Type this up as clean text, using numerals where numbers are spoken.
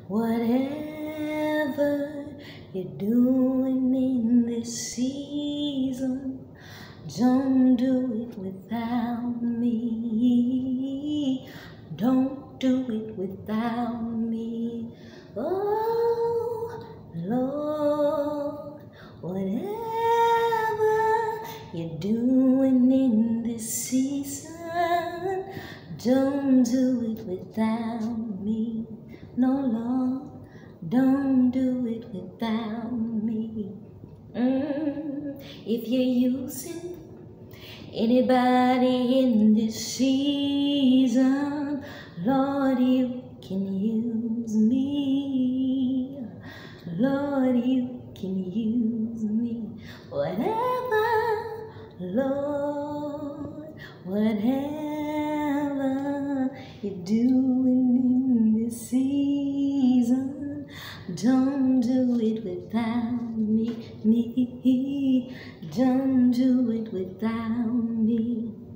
Whatever you're doing in this season, don't do it without me. Don't do it without me. Oh, Lord, whatever you're doing in this season, don't do it without me. No, Lord, don't do it without me. If you're using anybody in this season, Lord, you can use me. Lord, you can use me. Whatever, Lord, whatever you're doing in this season, don't do it without me. Don't do it without me.